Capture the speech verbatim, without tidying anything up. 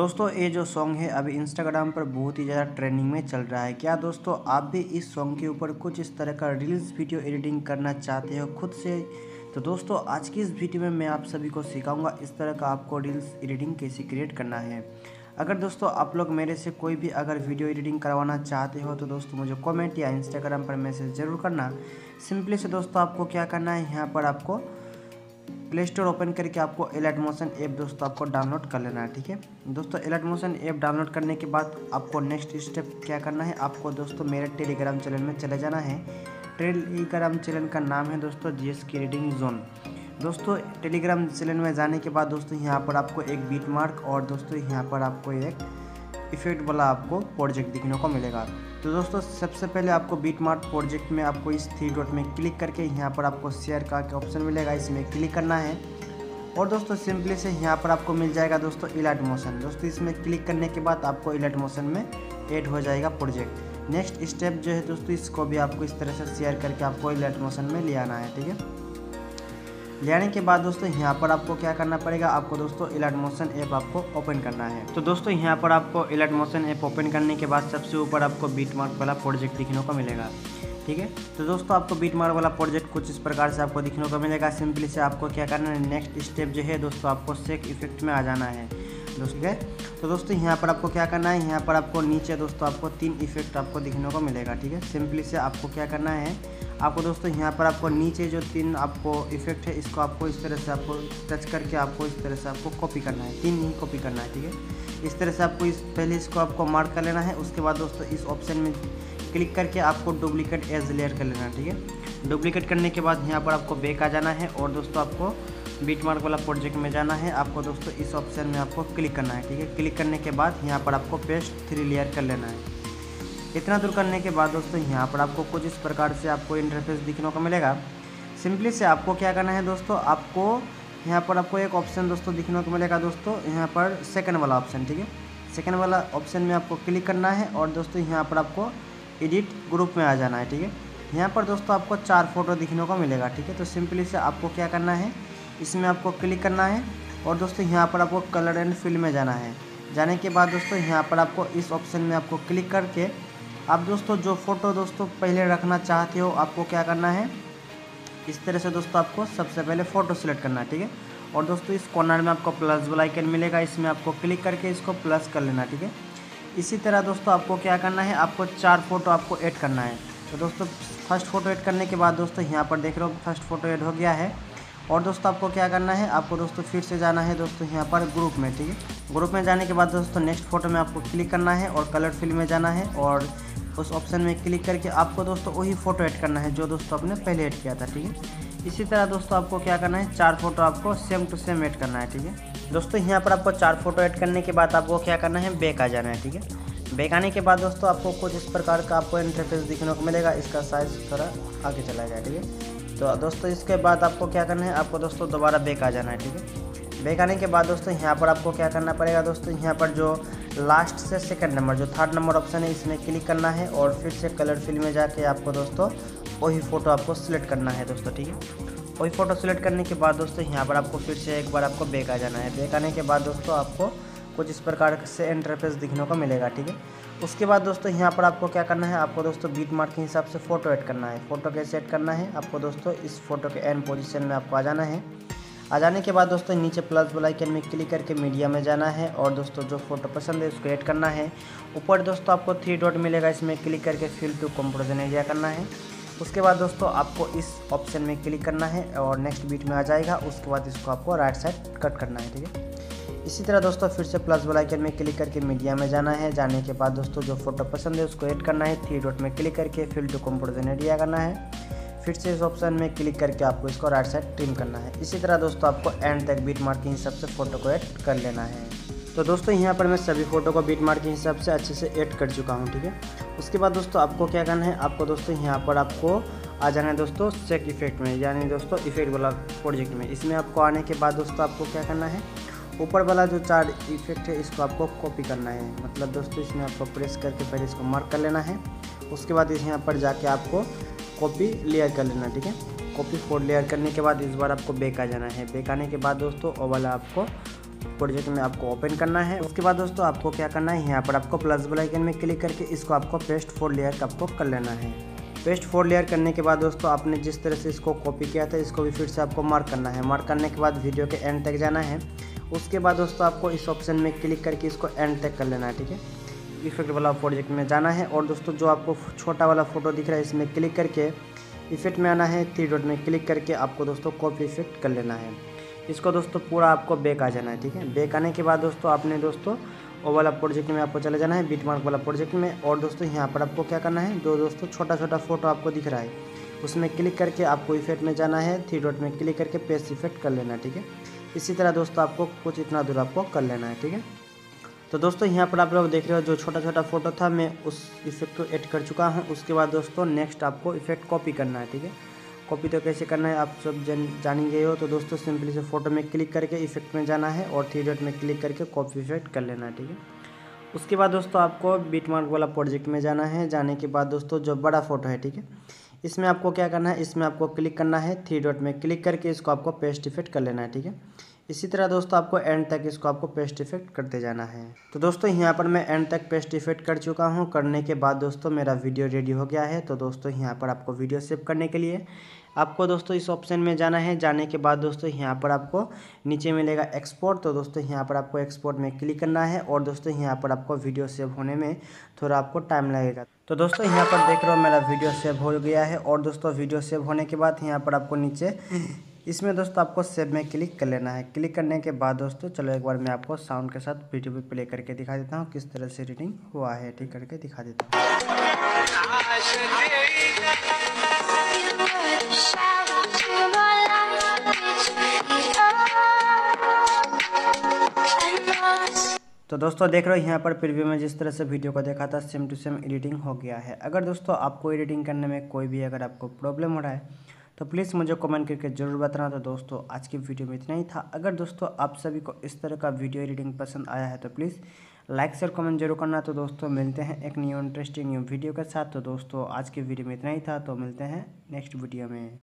दोस्तों ये जो सॉन्ग है अभी इंस्टाग्राम पर बहुत ही ज़्यादा ट्रेंडिंग में चल रहा है। क्या दोस्तों आप भी इस सॉन्ग के ऊपर कुछ इस तरह का रील्स वीडियो एडिटिंग करना चाहते हो खुद से? तो दोस्तों आज की इस वीडियो में मैं आप सभी को सिखाऊंगा इस तरह का आपको रील्स एडिटिंग कैसे क्रिएट करना है। अगर दोस्तों आप लोग मेरे से कोई भी अगर वीडियो एडिटिंग करवाना चाहते हो तो दोस्तों मुझे कमेंट या इंस्टाग्राम पर मैसेज ज़रूर करना। सिंपली से दोस्तों आपको क्या करना है, यहाँ पर आपको प्ले स्टोर ओपन करके आपको एलाइट मोशन ऐप दोस्तों आपको डाउनलोड कर लेना है। ठीक है दोस्तों, एलाइट मोशन ऐप डाउनलोड करने के बाद आपको नेक्स्ट स्टेप क्या करना है, आपको दोस्तों मेरे टेलीग्राम चैनल में चले जाना है। टेलीग्राम चैनल का नाम है दोस्तों जी एस क्रिएटिंग जोन। दोस्तों टेलीग्राम चैनल में जाने के बाद दोस्तों यहाँ पर आपको एक बीट मार्क और दोस्तों यहाँ पर आपको एक इफेक्ट वाला आपको प्रोजेक्ट दिखने को मिलेगा। तो दोस्तों सबसे पहले आपको बीट मार्क प्रोजेक्ट में आपको इस थ्री डॉट में क्लिक करके यहाँ पर आपको शेयर का ऑप्शन मिलेगा, इसमें क्लिक करना है और दोस्तों सिंपली से यहाँ पर आपको मिल जाएगा दोस्तों इलाइट मोशन। दोस्तों इसमें क्लिक करने के बाद आपको इलाइट मोशन में ऐड हो जाएगा प्रोजेक्ट। नेक्स्ट स्टेप जो है दोस्तों इसको भी आपको इस तरह से शेयर करके आपको इलाइट मोशन में ले आना है। ठीक है, ले आने के बाद दोस्तों यहाँ पर आपको क्या करना पड़ेगा, आपको दोस्तों इलाइट मोशन ऐप आपको ओपन करना है। तो दोस्तों यहाँ पर आपको इलाइट मोशन ऐप ओपन करने के बाद सबसे ऊपर आपको बीट मार्क वाला प्रोजेक्ट दिखने को मिलेगा। ठीक है, तो दोस्तों आपको बीट मार्क वाला प्रोजेक्ट कुछ इस प्रकार से आपको दिखने को मिलेगा। सिंपली से आपको क्या करना है, नेक्स्ट स्टेप जो है दोस्तों आपको शेक इफेक्ट में आ जाना है दोस्तों। तो दोस्तों यहाँ पर आपको क्या करना है, यहाँ पर आपको नीचे दोस्तों आपको तीन इफेक्ट आपको दिखने को मिलेगा। ठीक है, सिंपली से आपको क्या करना है, आपको दोस्तों यहाँ पर आपको नीचे जो तीन आपको इफेक्ट है इसको आपको इस तरह से आपको टच करके आपको इस तरह से आपको कॉपी करना है, तीन ही कॉपी करना है। ठीक है, इस तरह से आपको इस पहले इसको आपको मार्क कर लेना है। उसके बाद दोस्तों इस ऑप्शन में क्लिक करके आपको डुप्लीकेट एज लेयर कर लेना है। ठीक है, डुप्लीकेट करने के बाद यहाँ पर आपको बैक आ जाना है और दोस्तों आपको बीट मार्क वाला प्रोजेक्ट में जाना है। आपको दोस्तों इस ऑप्शन में आपको क्लिक करना है। ठीक है, क्लिक करने के बाद यहाँ पर आपको पेस्ट थ्री लेयर कर लेना है। इतना दूर करने के बाद दोस्तों यहाँ पर आपको कुछ इस प्रकार से आपको इंटरफेस दिखने को मिलेगा। सिंपली से आपको क्या करना है दोस्तों, आपको यहाँ पर आपको एक ऑप्शन दोस्तों दिखने को मिलेगा दोस्तों यहाँ पर सेकंड वाला ऑप्शन। ठीक है, सेकंड वाला ऑप्शन में आपको क्लिक करना है और दोस्तों यहाँ पर आपको एडिट ग्रुप में आ जाना है। ठीक है, यहाँ पर दोस्तों आपको चार फोटो दिखने को मिलेगा। ठीक है, तो सिंपली से आपको क्या करना है, इसमें आपको क्लिक करना है और दोस्तों यहाँ पर आपको कलर एंड फिल में जाना है। जाने के बाद दोस्तों यहाँ पर आपको इस ऑप्शन में आपको क्लिक करके आप दोस्तों जो फ़ोटो दोस्तों पहले रखना चाहते हो आपको क्या करना है, इस तरह से दोस्तों आपको सबसे पहले फ़ोटो सेलेक्ट करना है। ठीक है, और दोस्तों इस कॉर्नर में आपको प्लस वाला आइकन मिलेगा, इसमें आपको क्लिक करके इसको प्लस कर लेना। ठीक है, इसी तरह दोस्तों आपको क्या करना है, आपको चार फोटो आपको ऐड करना है। तो दोस्तों फर्स्ट फ़ोटो ऐड करने के बाद दोस्तों यहाँ पर देख रहे हो फर्स्ट फ़ोटो ऐड हो गया है और दोस्तों आपको क्या करना है, आपको दोस्तों फिर से जाना है दोस्तों यहाँ पर ग्रुप में। ठीक है, ग्रुप में जाने के बाद दोस्तों नेक्स्ट फोटो में आपको क्लिक करना है और कलर फिल में जाना है और उस ऑप्शन में क्लिक करके आपको दोस्तों वही फ़ोटो ऐड करना है जो दोस्तों आपने पहले ऐड किया था। ठीक है, इसी तरह दोस्तों आपको क्या करना है, चार फोटो आपको सेम टू सेम ऐड करना है। ठीक है दोस्तों, यहाँ पर आपको चार फोटो ऐड करने के बाद आपको क्या करना है, बैक आ जाना है। ठीक है, बैक आने के बाद दोस्तों आपको कुछ इस प्रकार का आपको इंटरफेस दिखने को मिलेगा। इसका साइज़ थोड़ा आगे चला जाए। ठीक है, तो दोस्तों इसके बाद आपको क्या करना है, आपको दोस्तों दोबारा बैक आ जाना है। ठीक है, बैक आने के बाद दोस्तों यहाँ पर आपको क्या करना पड़ेगा, दोस्तों यहाँ पर जो लास्ट से सेकंड नंबर जो थर्ड नंबर ऑप्शन है इसमें क्लिक करना है और फिर से कलर फिल में जाके आपको दोस्तों वही फ़ोटो आपको सिलेक्ट करना है दोस्तों। ठीक है, वही फ़ोटो सिलेक्ट करने के बाद दोस्तों यहाँ पर आपको फिर से एक बार आपको बैक आ जाना है। बैक आने के बाद दोस्तों आपको कुछ इस प्रकार से इंटरफेस दिखने को मिलेगा। ठीक है, उसके बाद दोस्तों यहाँ पर आपको क्या करना है, आपको दोस्तों बीट मार्क के हिसाब से फ़ोटो ऐड करना है। फ़ोटो कैसे ऐड करना है, आपको दोस्तों इस फोटो के एंड पोजीशन में आपको आ जाना है। आ जाने के बाद दोस्तों नीचे प्लस वाला आइकन में क्लिक करके मीडिया में जाना है और दोस्तों जो फोटो पसंद है उसको ऐड करना है। ऊपर दोस्तों आपको थ्री डॉट मिलेगा, इसमें क्लिक करके फिल टू कंपोजिशन एरिया करना है। उसके बाद दोस्तों आपको इस ऑप्शन में क्लिक करना है और नेक्स्ट बीट में आ जाएगा। उसके बाद इसको आपको राइट साइड कट करना है। ठीक है, इसी तरह दोस्तों फिर से प्लस वाला आइकन में क्लिक करके मीडिया में जाना है। जाने के बाद दोस्तों जो फोटो पसंद है उसको ऐड करना है। थ्री डॉट में क्लिक करके फिल टू कंपोजिशन एरिया करना है। फिर से इस ऑप्शन में क्लिक करके आपको इसको राइट साइड ट्रिम करना है। इसी तरह दोस्तों आपको एंड तक बीट मार्क के हिसाब से फ़ोटो को ऐड कर लेना है। तो दोस्तों यहाँ पर मैं सभी फ़ोटो को बीट मार्क के हिसाब से अच्छे से ऐड कर चुका हूँ। ठीक है, उसके बाद दोस्तों आपको क्या करना है, आपको दोस्तों यहाँ पर आपको आ जाना है दोस्तों शेक इफेक्ट में, यानी दोस्तों इफेक्ट वाला प्रोजेक्ट में। इसमें आपको आने के बाद दोस्तों आपको क्या करना है, ऊपर वाला जो चार इफेक्ट है इसको आपको कॉपी करना है। मतलब दोस्तों इसमें आपको प्रेस करके पहले इसको मार्क कर लेना है। उसके बाद इस यहाँ पर जाके आपको कॉपी लेयर कर लेना। ठीक है, कॉपी फोर लेयर करने के बाद इस बार आपको बैक आ जाना है। बैक आने के बाद दोस्तों वो वाला आपको प्रोजेक्ट में आपको ओपन करना है। उसके बाद दोस्तों आपको क्या करना है, यहाँ पर आपको प्लस वाला आइकन में क्लिक करके इसको आपको पेस्ट फोर लेयर का आपको कर लेना है। पेस्ट फोर लेयर करने के बाद दोस्तों आपने जिस तरह से इसको कॉपी किया था इसको भी फिर से आपको मार्क करना है। मार्क करने के बाद वीडियो के एंड तक जाना है। उसके बाद दोस्तों आपको इस ऑप्शन में क्लिक करके इसको एंड तक कर लेना है, ठीक है। इफेक्ट वाला प्रोजेक्ट में जाना है और दोस्तों जो आपको छोटा वाला फोटो दिख रहा है इसमें क्लिक करके इफेक्ट में आना है। थ्री डॉट में क्लिक करके आपको दोस्तों कॉपी इफेक्ट कर लेना है। इसको दोस्तों पूरा आपको बैक आ जाना है, ठीक है। बैक आने के बाद दोस्तों आपने दोस्तों वो वाला प्रोजेक्ट में आपको चले जाना है, बिटमार्क वाला प्रोजेक्ट में। और दोस्तों यहाँ पर आपको क्या करना है, जो दोस्तों छोटा छोटा फोटो आपको दिख रहा है उसमें क्लिक करके आपको इफेक्ट में जाना है। थ्री डॉट में क्लिक करके पेस्ट इफेक्ट कर लेना है, ठीक है। इसी तरह दोस्तों आपको कुछ इतना दूर आपको कर लेना है, ठीक है। तो दोस्तों यहाँ पर आप लोग देख रहे हो जो छोटा छोटा फोटो था मैं उस इफेक्ट को ऐड कर चुका हूँ। उसके बाद दोस्तों नेक्स्ट आपको इफेक्ट कॉपी करना है, ठीक है। कॉपी तो कैसे करना है आप सब जन जानेंगे हो। तो दोस्तों सिंपली से फोटो में क्लिक करके इफेक्ट में जाना है और थ्री डॉट में क्लिक करके कॉपी इफेक्ट कर लेना है, ठीक है। उसके बाद दोस्तों आपको बिटमार्क वाला प्रोजेक्ट में जाना है। जाने के बाद दोस्तों जो बड़ा फोटो है, ठीक है, इसमें आपको क्या करना है, इसमें आपको क्लिक करना है। थ्री डॉट में क्लिक करके इसको आपको पेस्ट इफेक्ट कर लेना है, ठीक है। इसी तरह दोस्तों आपको एंड तक इसको आपको पेस्ट इफेक्ट करते जाना है। तो दोस्तों यहाँ पर मैं एंड तक पेस्ट इफेक्ट कर चुका हूँ। करने के बाद दोस्तों मेरा वीडियो रेडी हो गया है। तो दोस्तों यहाँ पर आपको वीडियो सेव करने के लिए आपको दोस्तों इस ऑप्शन में जाना है। जाने के बाद दोस्तों यहाँ पर आपको नीचे मिलेगा एक्सपोर्ट। तो दोस्तों यहाँ पर आपको एक्सपोर्ट में क्लिक करना है और दोस्तों यहाँ पर आपको वीडियो सेव होने में थोड़ा आपको टाइम लगेगा। तो दोस्तों यहाँ पर देख रहे हो मेरा वीडियो सेव हो गया है। और दोस्तों वीडियो सेव होने के बाद यहाँ पर आपको नीचे इसमें दोस्तों आपको सेव में क्लिक कर लेना है। क्लिक करने के बाद दोस्तों चलो एक बार मैं आपको साउंड के साथ वीडियो पे प्ले करके दिखा देता हूँ किस तरह से एडिटिंग हुआ है, ठीक करके दिखा देता हूँ। तो दोस्तों देख रहे हो यहाँ पर प्रीव्यू में जिस तरह से वीडियो को देखा था सेम टू सेम एडिटिंग हो गया है। अगर दोस्तों आपको एडिटिंग करने में कोई भी अगर आपको प्रॉब्लम हो रहा है तो प्लीज़ मुझे कमेंट करके ज़रूर बताना। तो दोस्तों आज की वीडियो में इतना ही था। अगर दोस्तों आप सभी को इस तरह का वीडियो एडिटिंग पसंद आया है तो प्लीज़ लाइक शेयर कमेंट जरूर करना। तो दोस्तों मिलते हैं एक न्यू इंटरेस्टिंग न्यू वीडियो के साथ। तो दोस्तों आज की वीडियो में इतना ही था। तो मिलते हैं नेक्स्ट वीडियो में।